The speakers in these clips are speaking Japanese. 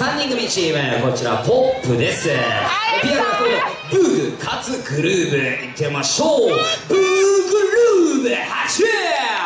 3人組チーム、こちらポップです。ピアノがブーグかつグルーブいってみましょう。ブーグルーブ発表。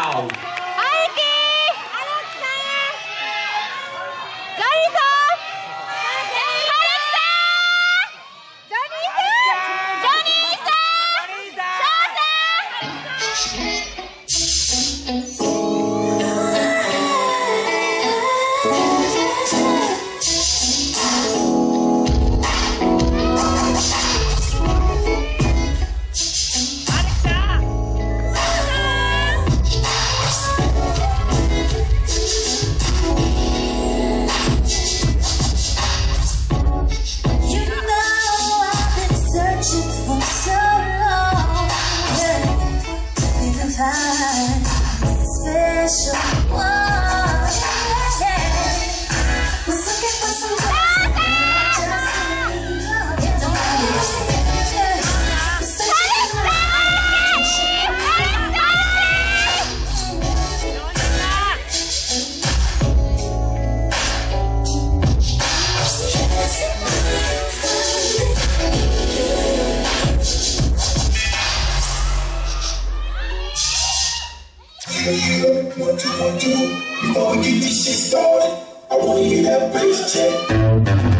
What you want to do before we get this shit started? I wanna hear that bass check.